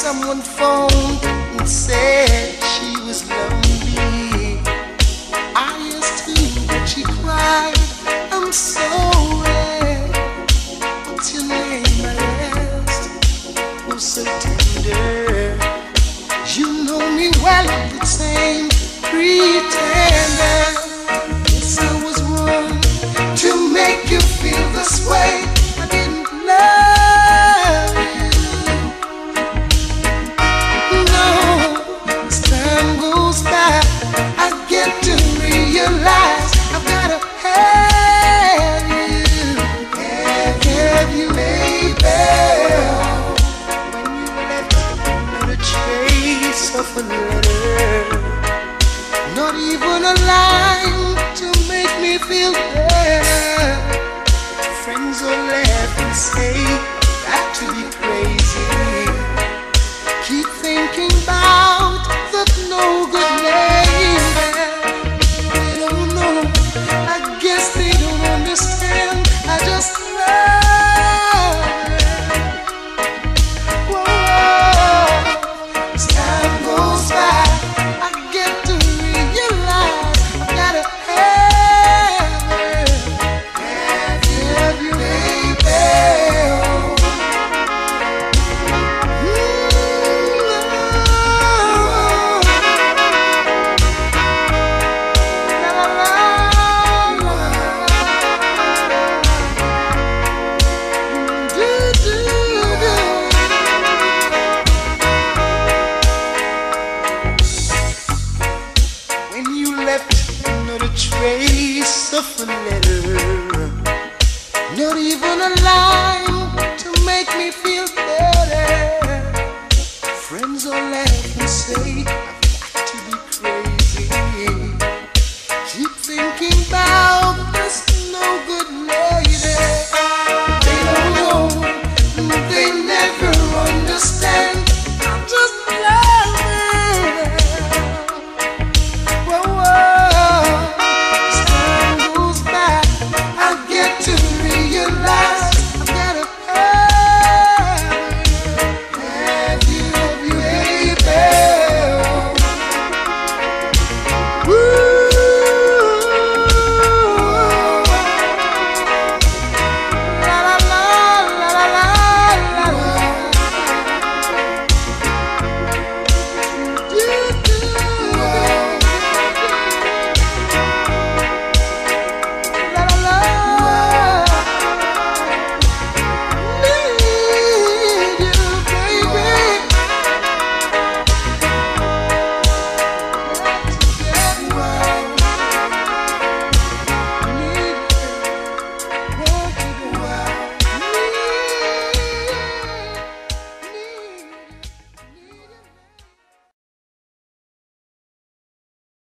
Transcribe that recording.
someone phoned and said she was lonely. I asked who, but she cried, I'm sorry. What's your name, I asked? Oh, so tender. You know me well, I'm the same pretender. Yes, I was wrong to make you feel this way. I didn't love you. No, as time goes by, I get to realize I've gotta have you, baby. When you left, not a trace of a letter, not even a line to make me feel better. Friends will laugh and say